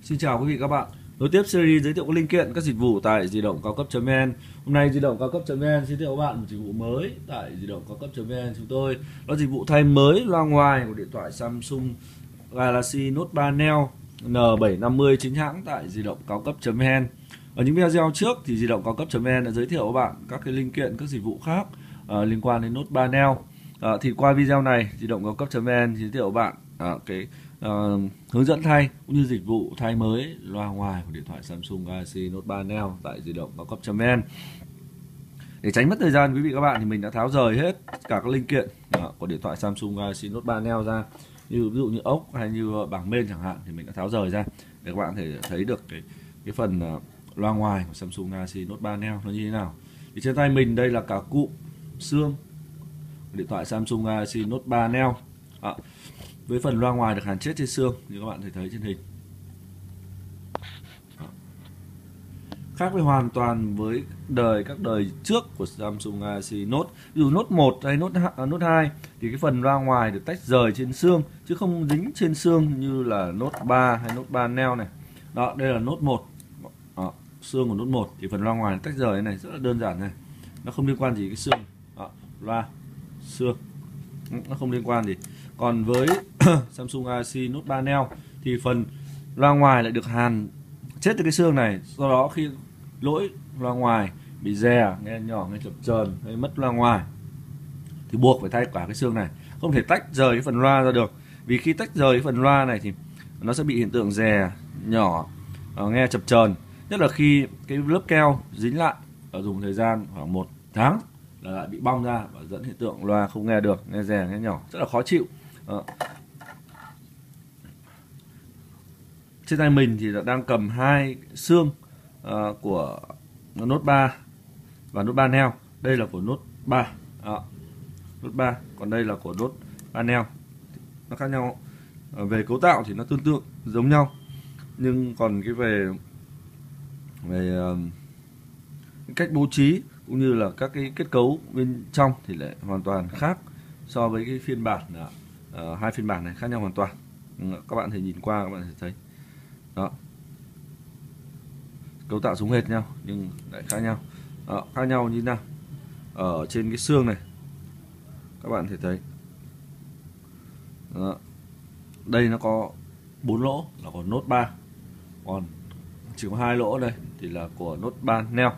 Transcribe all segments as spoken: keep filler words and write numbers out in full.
Xin chào quý vị các bạn. Nối tiếp series giới thiệu các linh kiện các dịch vụ tại di động cao cấp.vn. Hôm nay di động cao cấp.vn giới thiệu các bạn một dịch vụ mới tại di động cao cấp.vn chúng tôi. Đó là dịch vụ thay mới loa ngoài của điện thoại Samsung Galaxy Note ba Neo N bảy năm mươi chính hãng tại di động cao cấp.vn. Ở những video trước thì di động cao cấp.vn đã giới thiệu các bạn các cái linh kiện các dịch vụ khác uh, liên quan đến Note ba Neo. Uh, thì qua video này di động cao cấp.vn giới thiệu các bạn uh, cái Uh, hướng dẫn thay cũng như dịch vụ thay mới loa ngoài của điện thoại Samsung Galaxy Note ba Neo tại di động cao cấp.vn. Để tránh mất thời gian quý vị các bạn thì mình đã tháo rời hết tất cả các linh kiện uh, của điện thoại Samsung Galaxy Note ba Neo ra, như ví dụ như ốc hay như bảng main chẳng hạn, thì mình đã tháo rời ra để các bạn có thể thấy được cái cái phần uh, loa ngoài của Samsung Galaxy Note ba Neo nó như thế nào. Thì trên tay mình đây là cả cụm xương của điện thoại Samsung Galaxy Note ba Neo. À, với phần loa ngoài được hàn chết trên xương như các bạn thể thấy trên hình. Đó. Khác với hoàn toàn với đời các đời trước của Samsung Galaxy Note, ví dụ Note một hay Note Note hai thì cái phần loa ngoài được tách rời trên xương chứ không dính trên xương như là Note ba hay Note ba Neo này. Đó, đây là Note một. Đó, xương của Note một thì phần loa ngoài tách rời này rất là đơn giản này. Nó không liên quan gì cái xương. Đó, loa xương nó không liên quan gì. Còn với Samsung Galaxy Note ba Neo thì phần loa ngoài lại được hàn chết từ cái xương này. Do đó khi lỗi loa ngoài bị rè, nghe nhỏ, nghe chập chờn hay mất loa ngoài thì buộc phải thay cả cái xương này, không thể tách rời cái phần loa ra được. Vì khi tách rời cái phần loa này thì nó sẽ bị hiện tượng rè, nhỏ, nghe chập chờn. Nhất là khi cái lớp keo dính lại và dùng thời gian khoảng một tháng là lại bị bong ra và dẫn hiện tượng loa không nghe được, nghe rè, nghe nhỏ, rất là khó chịu. Đó. Trên tay mình thì đang cầm hai xương uh, của Note ba và Note ba Neo. Đây là của Note ba, Đó. Note ba, còn đây là của Note ba Neo. Nó khác nhau uh, về cấu tạo thì nó tương tự giống nhau, nhưng còn cái về về uh, cách bố trí cũng như là các cái kết cấu bên trong thì lại hoàn toàn khác so với cái phiên bản uh, Uh, hai phiên bản này khác nhau hoàn toàn. Ừ, các bạn thể nhìn qua các bạn sẽ thấy đó, cấu tạo giống hệt nhau nhưng lại khác nhau. Đó, khác nhau như thế nào? Ở trên cái xương này các bạn thể thấy đó. Đây nó có bốn lỗ là của Note ba, còn chỉ có hai lỗ đây thì là của Note ba Neo.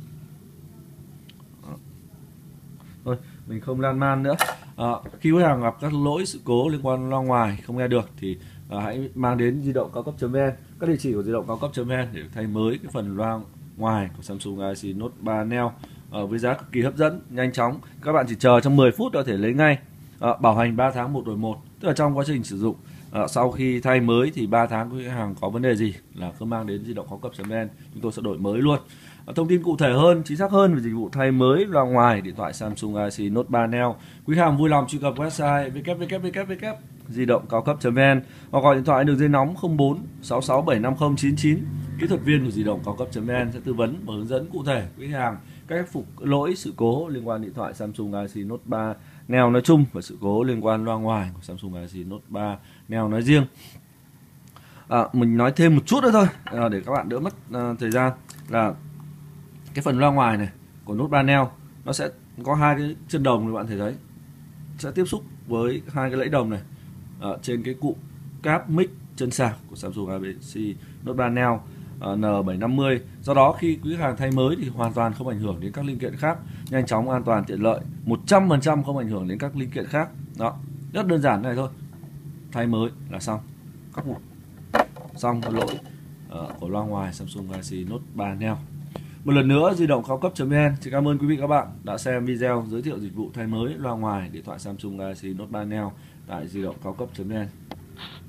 Đó. Thôi mình không lan man nữa. À, khi khách hàng gặp các lỗi sự cố liên quan loa ngoài không nghe được thì à, hãy mang đến di động cao cấp.vn, các địa chỉ của di động cao cấp.vn để thay mới cái phần loa ngoài của Samsung Galaxy Note ba Neo à, với giá cực kỳ hấp dẫn, nhanh chóng. Các bạn chỉ chờ trong mười phút có thể lấy ngay. À, bảo hành ba tháng một đổi một, tức là trong quá trình sử dụng à, sau khi thay mới thì ba tháng khách hàng có vấn đề gì là cứ mang đến di động cao cấp.vn, chúng tôi sẽ đổi mới luôn. Thông tin cụ thể hơn, chính xác hơn về dịch vụ thay mới loa ngoài điện thoại Samsung Galaxy Note ba Neo, quý khách hàng vui lòng truy cập website w w w chấm di động cao cấp.vn hoặc gọi điện thoại đường dây nóng không bốn sáu sáu bảy năm không chín chín. Kỹ thuật viên của di động cao cấp.vn sẽ tư vấn và hướng dẫn cụ thể quý khách hàng cách khắc phục lỗi sự cố liên quan điện thoại Samsung Galaxy Note ba Neo nói chung và sự cố liên quan loa ngoài của Samsung Galaxy Note ba Neo nói riêng. À, mình nói thêm một chút nữa thôi à, để các bạn đỡ mất à, thời gian là cái phần loa ngoài này của Note ba Neo nó sẽ có hai cái chân đồng, các bạn thể thấy sẽ tiếp xúc với hai cái lẫy đồng này ở trên cái cụm cáp mic chân sạc của Samsung Galaxy Note ba Neo uh, N bảy năm mươi. Do đó khi quý khách hàng thay mới thì hoàn toàn không ảnh hưởng đến các linh kiện khác, nhanh chóng, an toàn, tiện lợi, một trăm phần trăm không ảnh hưởng đến các linh kiện khác. Đó, rất đơn giản này thôi, thay mới là xong, khắc phục xong cái lỗi uh, của loa ngoài Samsung Galaxy Note ba Neo. Một lần nữa, di động cao cấp.vn xin cảm ơn quý vị các bạn đã xem video giới thiệu dịch vụ thay mới loa ngoài điện thoại Samsung Galaxy Note ba Neo tại di động cao cấp.vn.